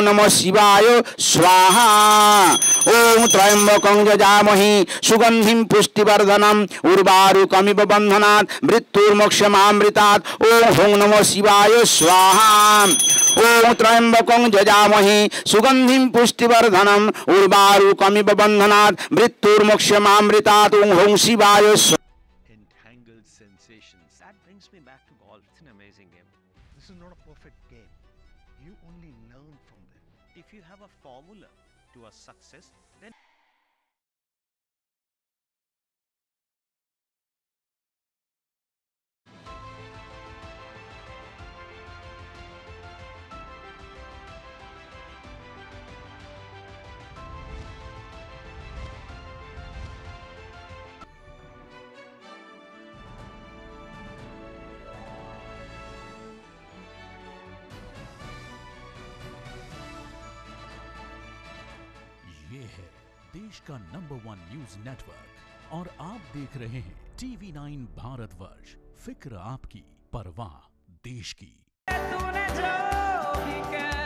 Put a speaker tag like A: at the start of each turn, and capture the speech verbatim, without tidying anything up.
A: नमः शिवाय स्वाहा। ओम त्र्यंबकं यजामहे सुगंधिं पुष्टिवर्धनम् उर्वारुकमिव बन्धनात् मृत्युर्मोक्षमामृतात्। ओम हुं नमः शिवाय स्वाहा। ओम त्र्यंबकं यजामहे सुगंधिं पुष्टिवर्धनम् उर्वारुकमिव बन्धनात् मृत्युर्मोक्षमामृतात्। ओम हुं शिवाय स्वाहा।
B: Entangled sensations. That brings me back to golf. It's an amazing game.
C: This is not a perfect game. You only learn from them.
B: If you have a formula to a success, then
D: ये है देश का number one news network और आप देख रहे हैं TV nine Bharatvarsh. फिक्र आपकी, परवाह देश की।
E: तूने जो भी कहा